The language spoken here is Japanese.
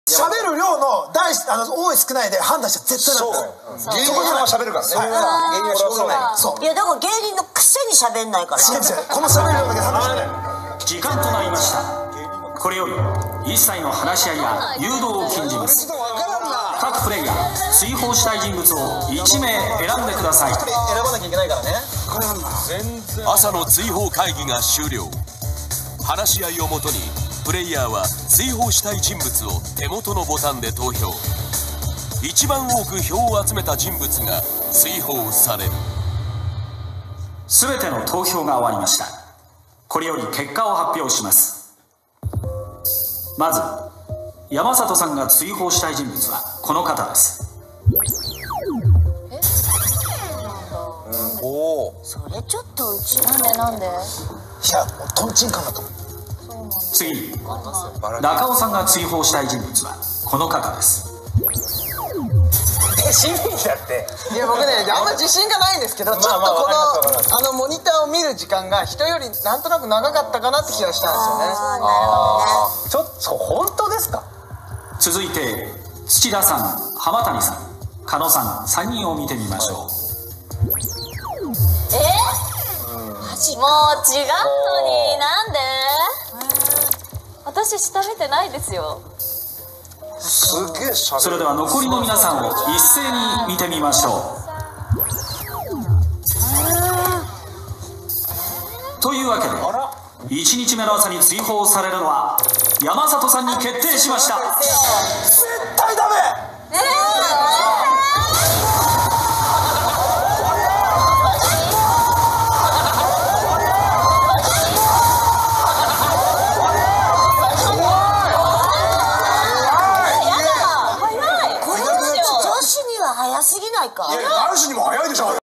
喋る量の多い少ないで判断しちゃ絶対なんだよ。 芸人は喋るからね。芸人はしょうがない。 そう。 いやだから芸人のくせに喋んないから。 違う違う。この喋る量だけ判断しない。 時間となりました。これより一切の話し合いや誘導を禁じます。各プレイヤー追放したい人物を1名選んでください。 選ばなきゃいけないからね。 これなんだ。 朝の追放会議が終了。話し合いをもとにプレイヤーは追放したい人物を手元のボタンで投票。一番多く票を集めた人物が追放される。 全ての投票が終わりました。これより結果を発表します。まず山里さんが追放したい人物はこの方です。 おお。 それちょっとうちなんでいや、トンチンカンだと思う。 次に中尾さんが追放したい人物はこの方です。 市民だって。 いや僕ねあんま自信がないんですけど、ちょっとこのモニターを見る時間が人よりなんとなく長かったかなって気がしたんですよね。 ちょっと本当ですか。 続いて土田さん、浜谷さん、狩野さん3人を見てみましょう。 もう違うのになんで？私下見てないですよ。 すげえしゃべる。 それでは残りの皆さんを一斉に見てみましょう。というわけで1日目の朝に追放されるのは山里さんに決定しました。 絶対ダメ。 早すぎないか？ いや、男子にも早いでしょ。